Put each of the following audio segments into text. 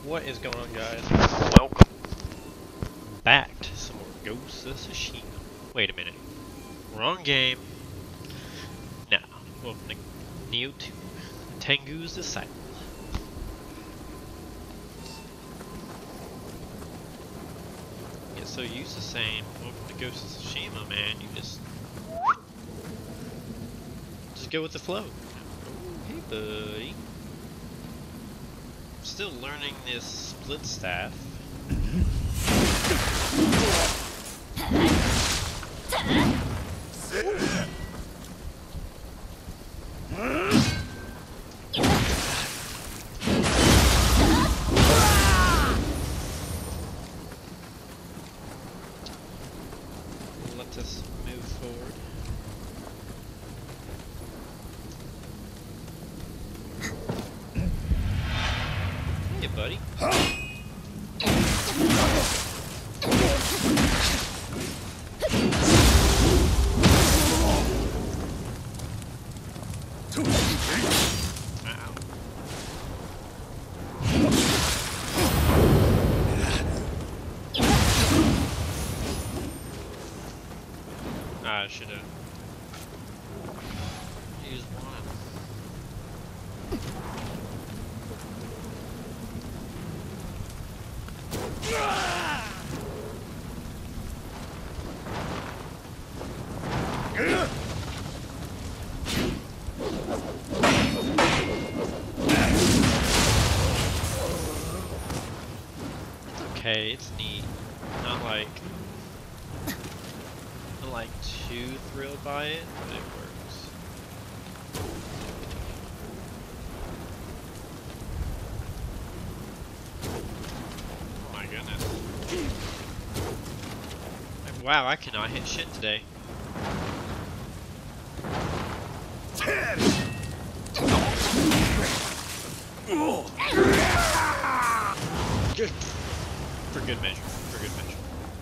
What is going on, guys? Welcome. Back to some more Ghost of Tsushima. Wait a minute. Wrong game. Nah. Welcome to Nioh 2. Tengu's Disciple. Get so used to saying, welcome to Ghost of Tsushima, man. You just go with the flow. Hey, buddy. Still learning this split staff. Let us move forward. Hey, buddy. I should have used one. Okay, it's neat. Not like too thrilled by it, but it works. Oh my goodness. Wow, I cannot hit shit today. For good measure. For good measure.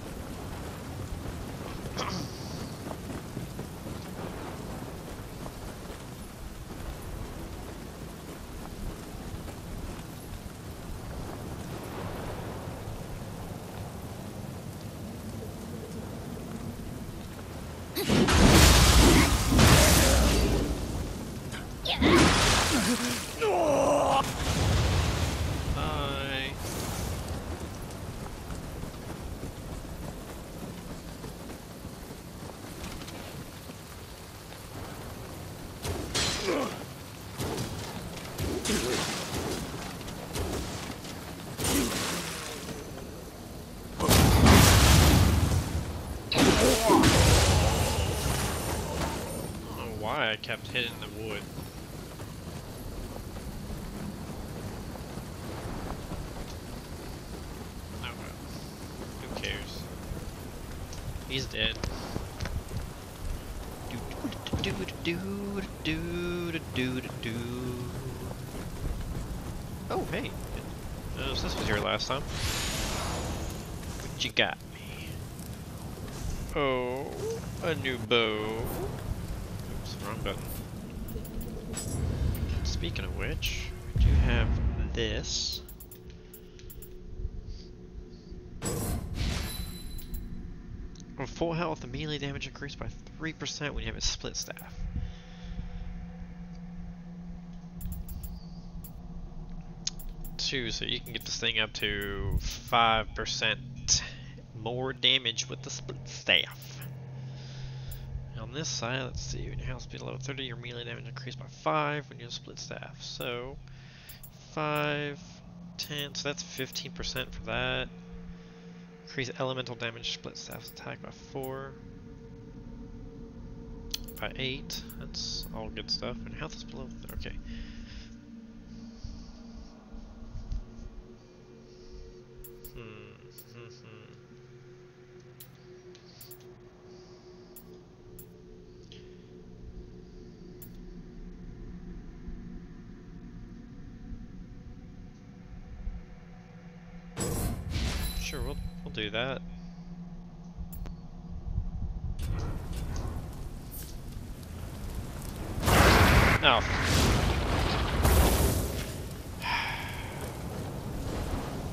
Bye. I don't know why I kept hitting the wood. Oh well. Who cares? He's dead. Oh, hey. Notice this was here last time. What you got me? Oh, a new bow. Oops, wrong button. Speaking of which, we do have this. On full health, the melee damage increased by 3% when you have a split staff. So you can get this thing up to 5% more damage with the split staff. On this side, let's see, when your health speed level 30, your melee damage increased by 5 when you have split staff. So 5, 10, so that's 15% for that. Increase elemental damage, split staff's attack by 4. By 8. That's all good stuff. And health is below. Okay. Sure, we'll do that. No.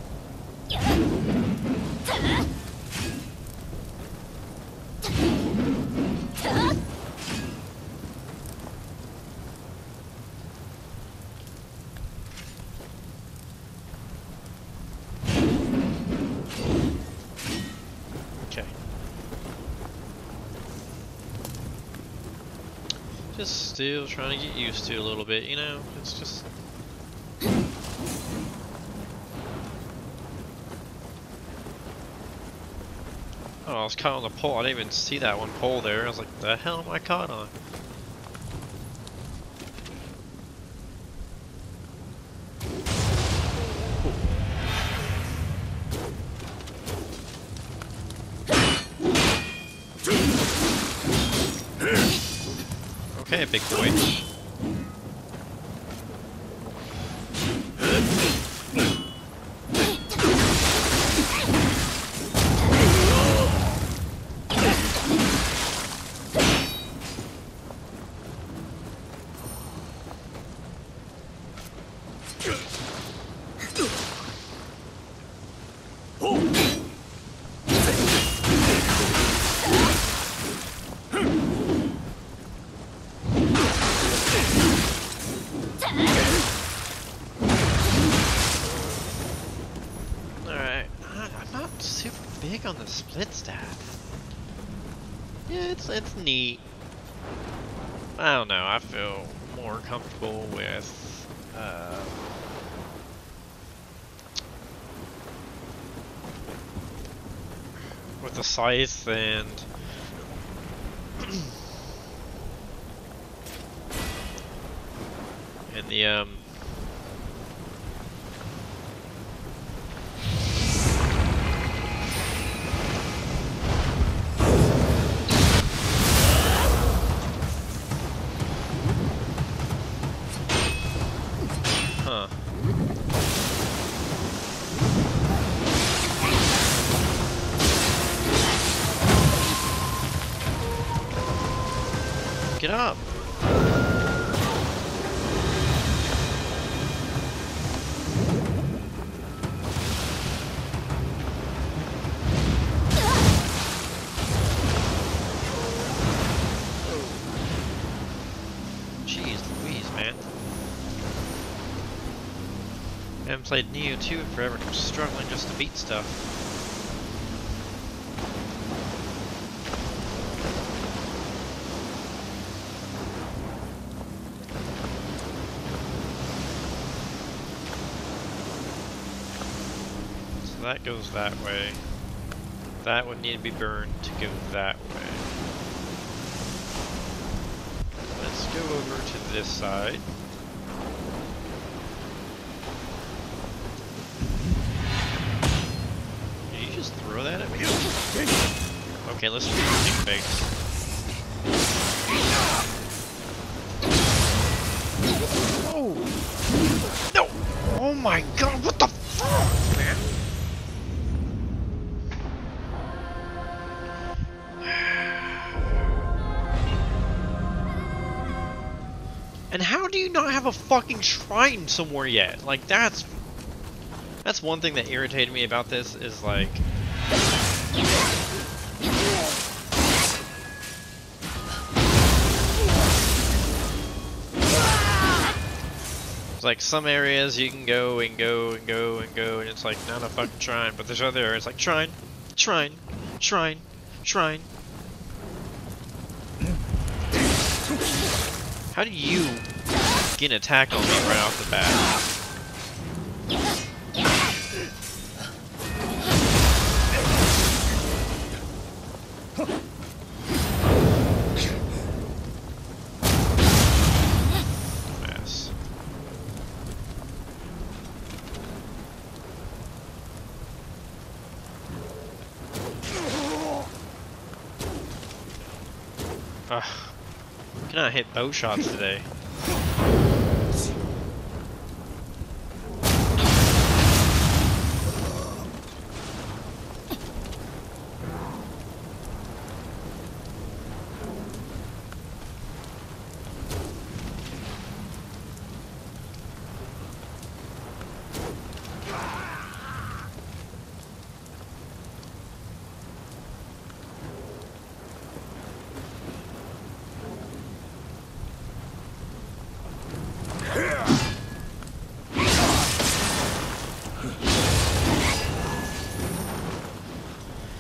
Just still trying to get used to a little bit, you know? It's just... Oh, I was caught on the pole. I didn't even see that one pole there. I was like, the hell am I caught on? Okay, big boy. On the split staff. Yeah, it's neat. I don't know, I feel more comfortable with the scythe and and the Get up! Jeez Louise, man. I haven't played Nioh 2 in forever and I'm struggling just to beat stuff. That goes that way. That would need to be burned to go that way. Let's go over to this side. Did you just throw that at me? Okay, let's do the big face. Oh! No! Oh my god, what the fuck, man? And how do you not have a fucking shrine somewhere yet? Like, that's one thing that irritated me about this, is like... It's like some areas you can go and go and go and go, and it's like not a fucking shrine, but there's other areas like shrine, shrine, shrine, shrine. How do you get an attack on me right off the bat? Mess. Ugh. Cannot hit bow shots today.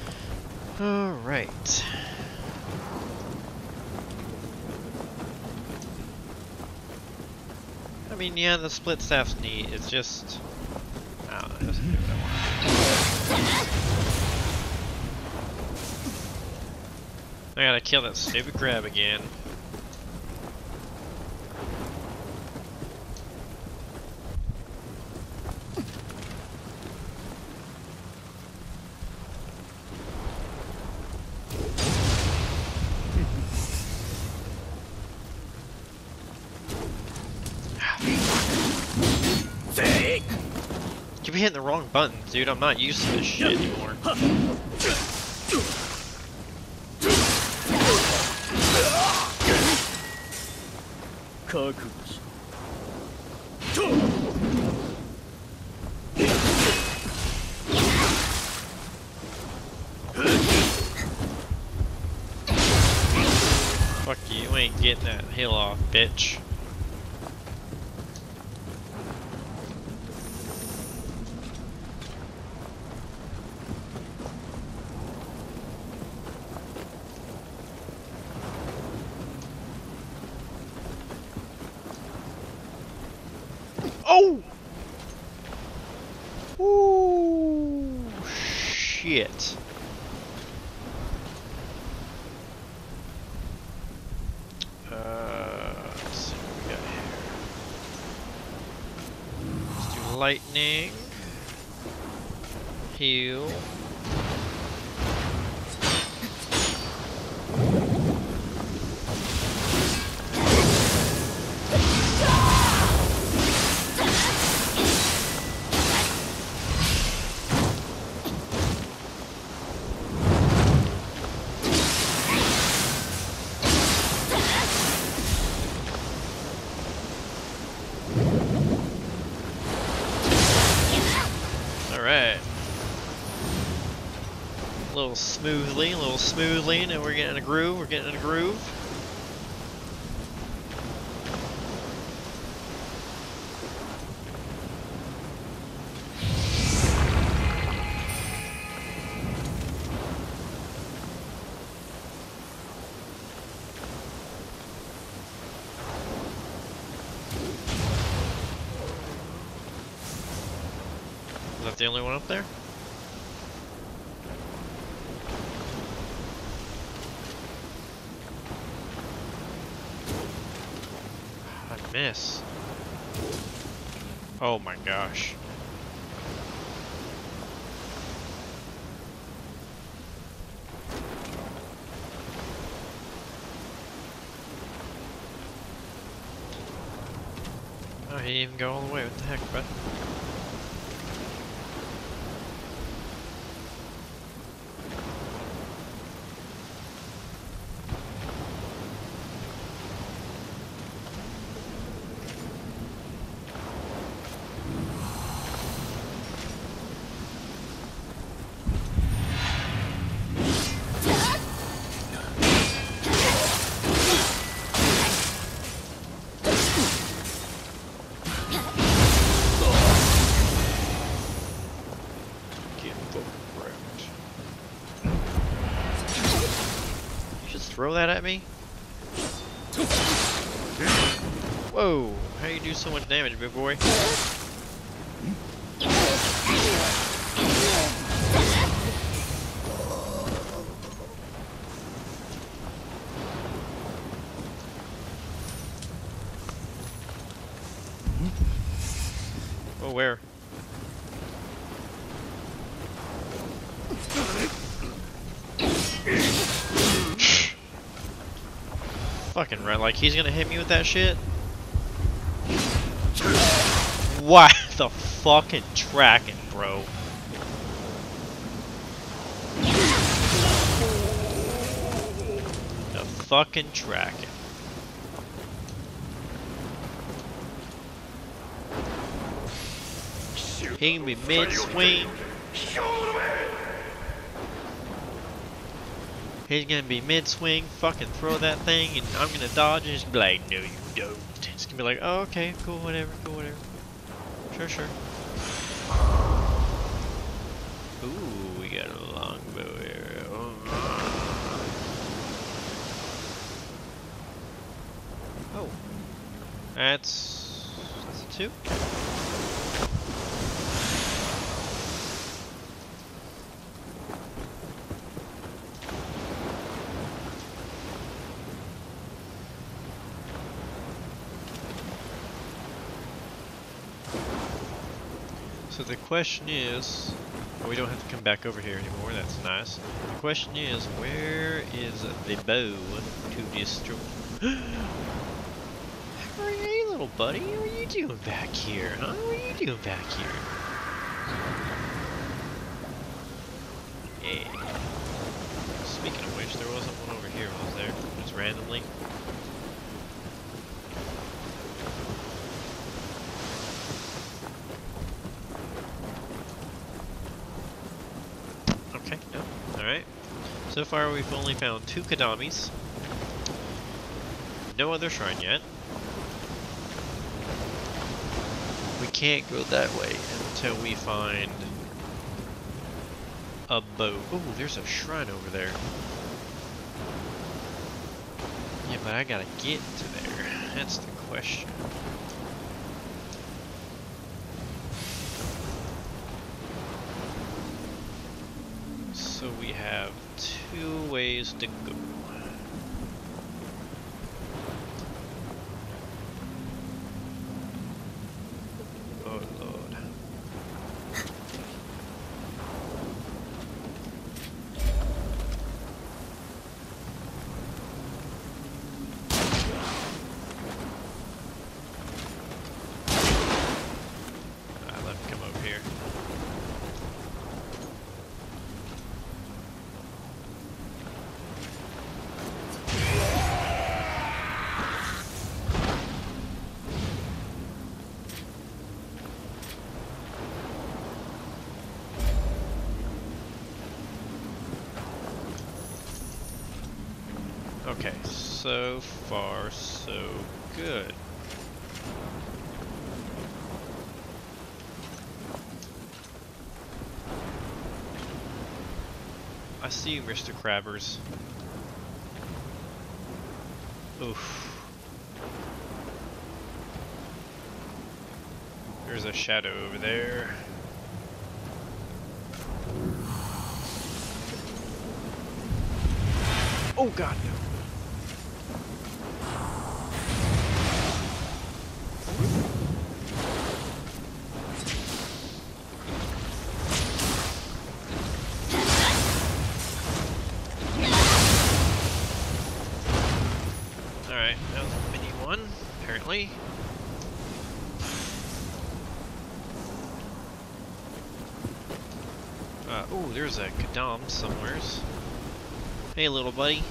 Alright. I mean, yeah, the split staff's neat. It's just, I don't know. It doesn't do what I want. I gotta kill that stupid crab again. You be hitting the wrong buttons, dude. I'm not used to this shit anymore. Fuck you, you ain't getting that hill off, bitch. Oh! Ooh, shit. Let's see what we got here. Let's do lightning. Heal. Alright. A little smoothly, and we're getting in a groove, Is that the only one up there? I miss. Oh my gosh. Oh, he didn't even go all the way. What the heck, bud? Throw that at me? Whoa, how you do so much damage, big boy? Oh, where? Fucking right, like he's gonna hit me with that shit? What the fucking tracking, bro? The fucking tracking. He can be mid-swing. He's gonna be mid-swing, fucking throw that thing, and I'm gonna dodge, and he's gonna be like, no you don't. It's gonna be like, oh, okay, cool, whatever, cool, whatever. Sure, sure. Ooh, we got a longbow here. Oh. That's too. So the question is, well, we don't have to come back over here anymore, that's nice. The question is, where is the bow to destroy? Hey little buddy, what are you doing back here, huh? What are you doing back here? Yeah. Speaking of which, there wasn't one over here, was there? Just randomly. Okay, no. Alright. So far we've only found 2 Kadamis. No other shrine yet. We can't go that way until we find a bow. Oh, there's a shrine over there. Yeah, but I gotta get to there. That's the question. So we have 2 ways to go. Oh Lord. Let him come over here. Okay, so far so good. I see you, Mr. Crabbers. Oof. There's a shadow over there. Oh god, no. Alright, that was a mini one, apparently. Oh, there's a Kadam somewheres. Hey, little buddy.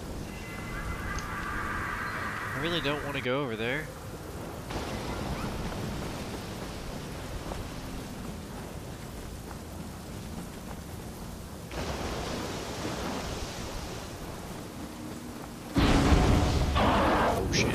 I really don't want to go over there. Oh shit.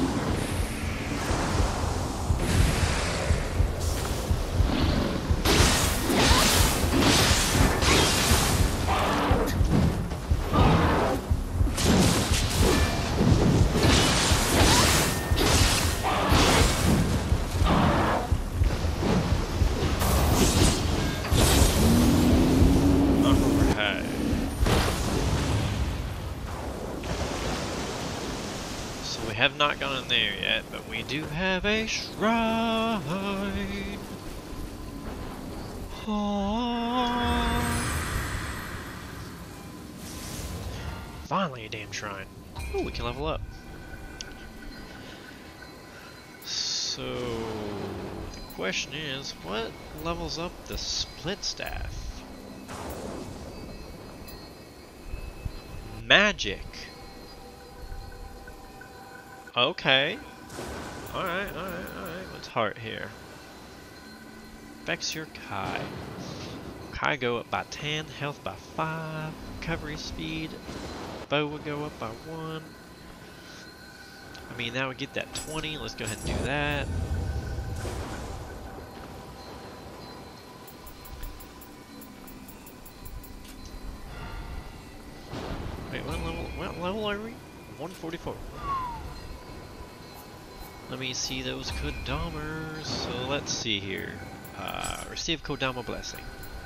Have not gone in there yet, but we do have a shrine. Oh. Finally a damn shrine. Oh, we can level up. So the question is, what levels up the split staff? Magic. Okay. Alright. What's heart here? Affects your Kai. Kai go up by 10, health by 5, recovery speed. Bow would go up by 1. I mean, that would get that 20. Let's go ahead and do that. Wait, what level are we? 144. Let me see those Kodamers. So let's see here. Receive Kodama Blessing.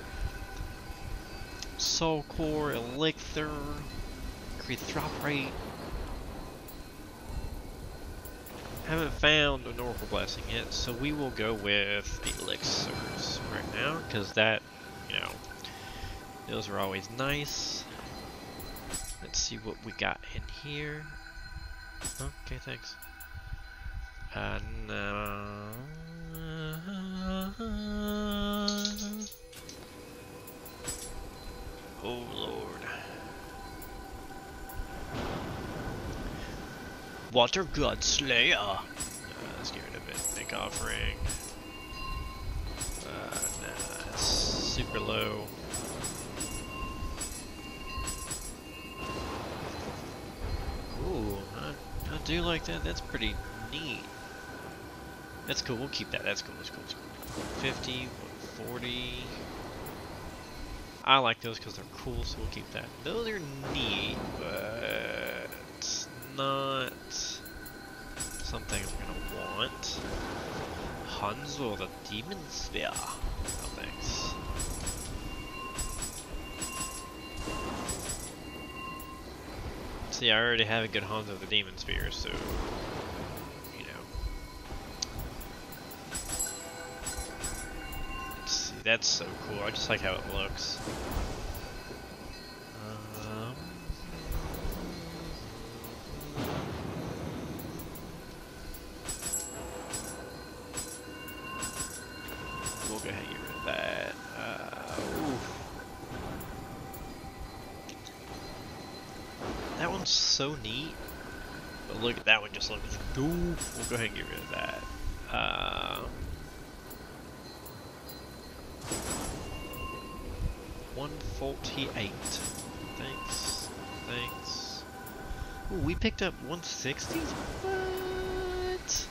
Soul Core, Elixir, increase drop rate. Haven't found an Oracle Blessing yet, so we will go with Elixirs right now, because that, you know, those are always nice. Let's see what we got in here. Okay, thanks. No. Oh Lord. Water God Slayer. Let's get rid of it. Make offering. Nah, it's super low. Ooh, I do like that. That's pretty neat. That's cool. We'll keep that. That's cool. That's cool. That's cool. 50, 40. I like those because they're cool, so we'll keep that. Those are neat, but it's not something I'm gonna want. Hanzo the Demon Sphere. No thanks. See, I already have a good Hanzo the Demon Sphere, so you know. Let's see, that's so cool. I just like how it looks. We'll go ahead and get rid of that. That one's so neat. But look at that one, just looks cool. We'll go ahead and get rid of that. 148. Thanks. Thanks. Ooh, we picked up 160s? What?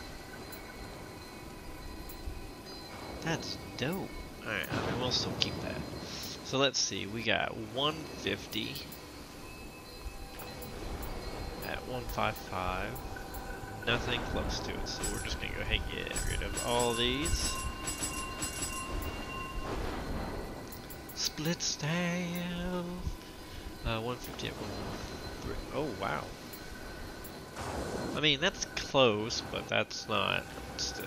That's dope. Alright, I mean, we'll still keep that. So let's see, we got 150 at 155. Nothing close to it, so we're just gonna go ahead and get rid of all these. Split staff. 150 at 113. Oh wow. I mean, that's close, but that's not still.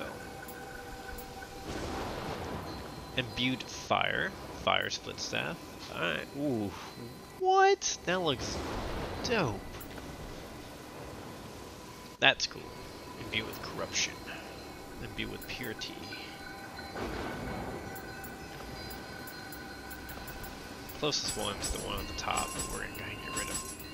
Imbued fire. Fire split staff. Alright. Ooh. What? That looks dope. That's cool. Imbue with corruption. Imbue with purity. Closest one's the one at the top, but we're gonna go ahead and get rid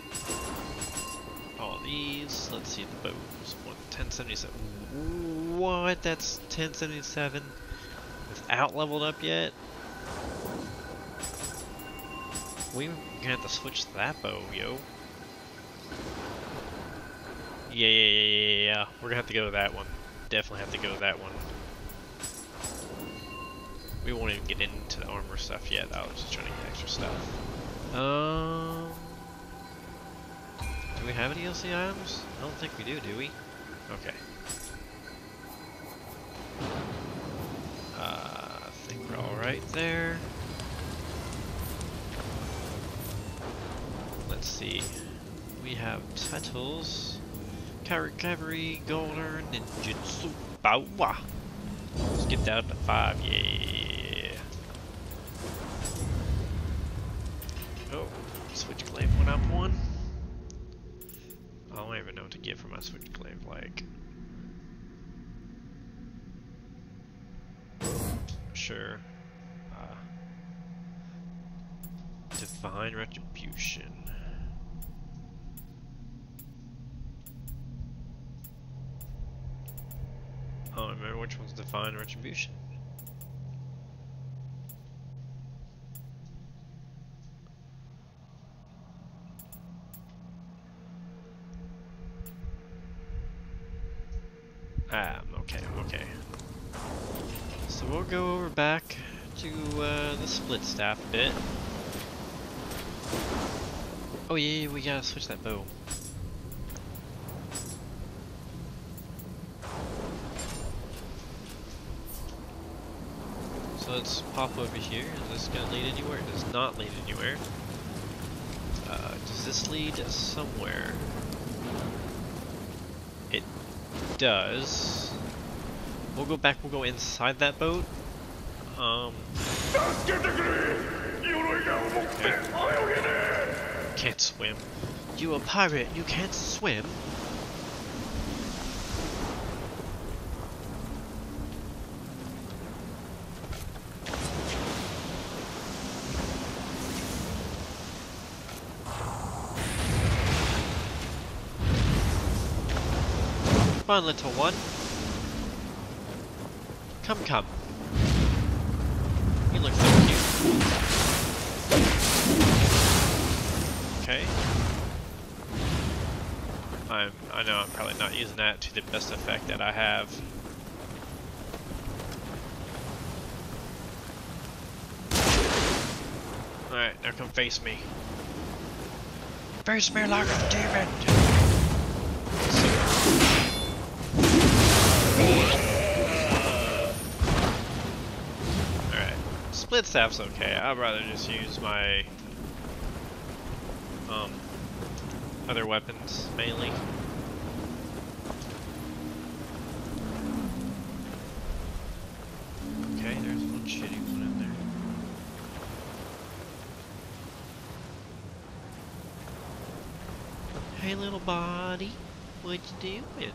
of all these. Let's see the bows. 1077. What? That's 1077 without leveled up yet? We're gonna have to switch to that bow, yo. Yeah. We're gonna have to go with that one. Definitely have to go with that one. We won't even get into the armor stuff yet. I was just trying to get extra stuff. Do we have any LC items? I don't think we do we? Okay. I think we're alright there. Let's see. We have titles. Cavalry, Golder, Ninjutsu, Bawa. Let's get down to 5, yeah. Oh, Switchglaive went up 1. I don't even know what to get for my Switchglaive, like. Sure. Divine Retribution. I don't remember which one's Divine Retribution. Okay. So we'll go over back to the split staff a bit. Oh yeah, we gotta switch that bow. So let's pop over here. Is this gonna lead anywhere? It does not lead anywhere. Does this lead somewhere? It does. We'll go back, we'll go inside that boat. Okay. Can't swim. You a pirate, you can't swim. Come on, little one. Come, come. You look so cute. Okay. I know I'm probably not using that to the best effect that I have. Alright, now come face me. Face me like a demon! Split staff's okay. I'd rather just use my other weapons mainly. Okay, there's one shitty one in there. Hey little body, what you doing?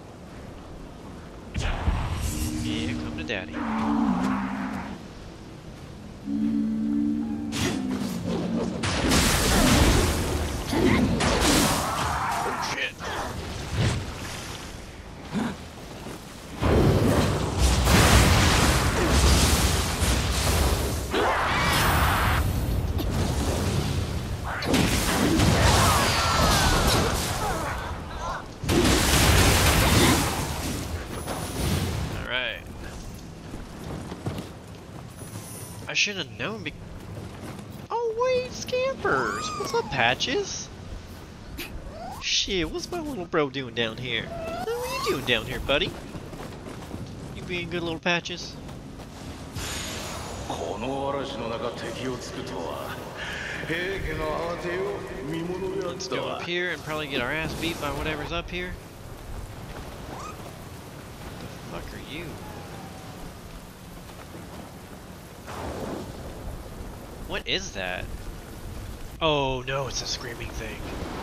Yeah, come to daddy. I should have known. Oh wait, Scampers! What's up, Patches? Shit, what's my little bro doing down here? What are you doing down here, buddy? You being good, little Patches? Let's go up here and probably get our ass beat by whatever's up here. What the fuck are you? What is that? Oh no, it's a screaming thing.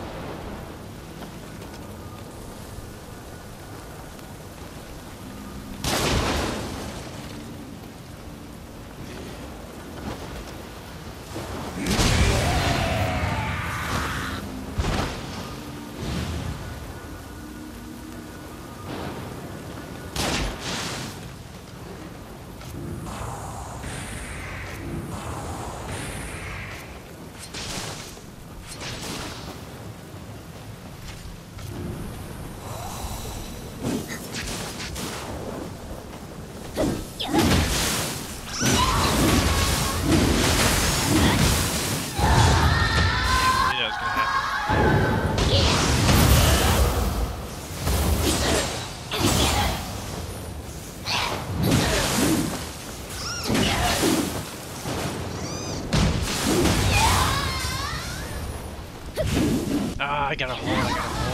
I got a hole,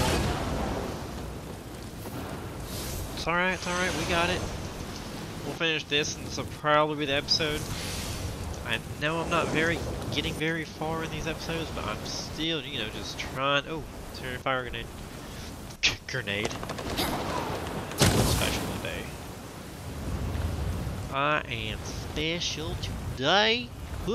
It's alright, we got it. We'll finish this and this will probably be the episode. I know I'm not getting very far in these episodes, but I'm still, you know, just trying. Oh, it's a fire grenade. Grenade. Special today. I am special today.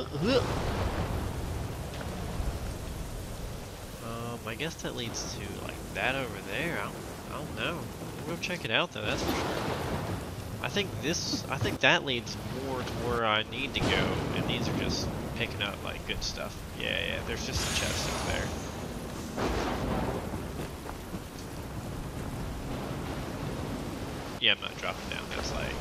I guess that leads to like that over there. I don't know. We'll go check it out though, that's for sure. I think that leads more to where I need to go, and these are just picking up like good stuff. Yeah, there's just a chest over there. Yeah, I'm not dropping down, that's like...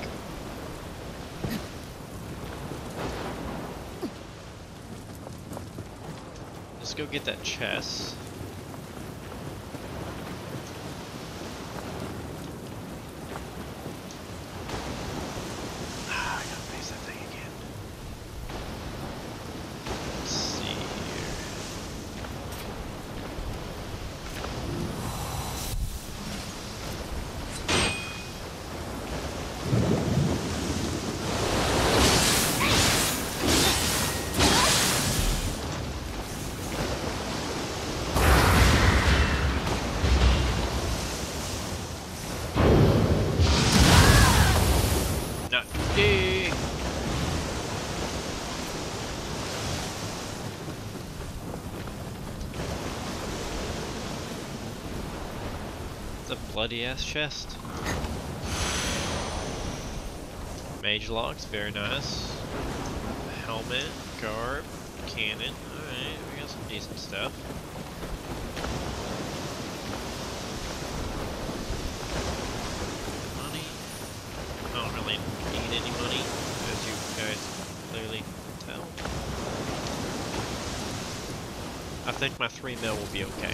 Let's go get that chest. Hadouken! It's a bloody ass chest. Mage locks, very nice. Helmet, garb, cannon. Alright, we got some decent stuff. Money. I don't really need any money, as you guys clearly tell. I think my 3 mil will be okay.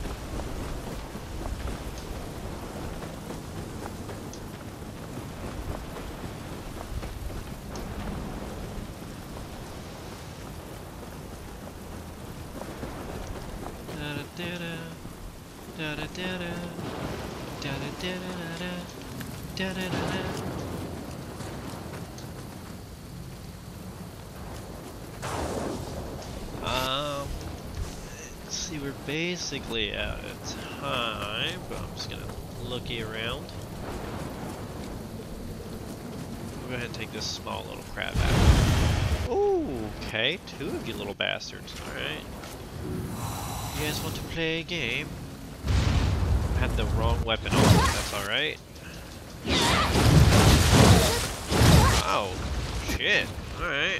Let's see, we're basically out of time, but I'm just gonna looky around. We'll go ahead and take this small little crab out. Ooh, okay, 2 of you little bastards, alright. You guys want to play a game? I had the wrong weapon on, that's alright. Wow, shit, alright.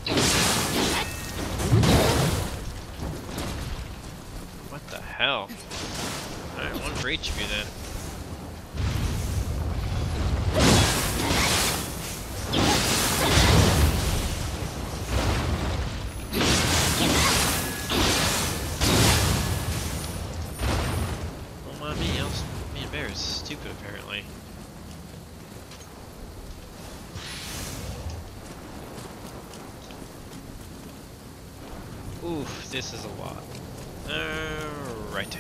What the hell? Alright, one for each of you then. Stupid, apparently. Oof, this is a lot. Alrighty.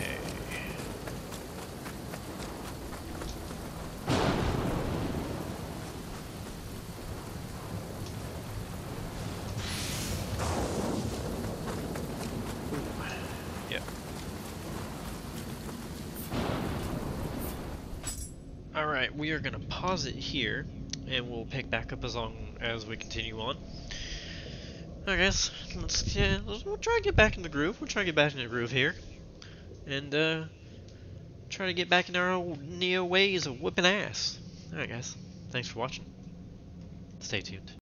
Yep. Alright, we are going to pause it here, and we'll pick back up as long as we continue on. I guess, we'll try to get back in the groove. We'll try to get back in the groove here. And, try to get back in our old Nioh ways of whipping ass. Alright guys, thanks for watching. Stay tuned.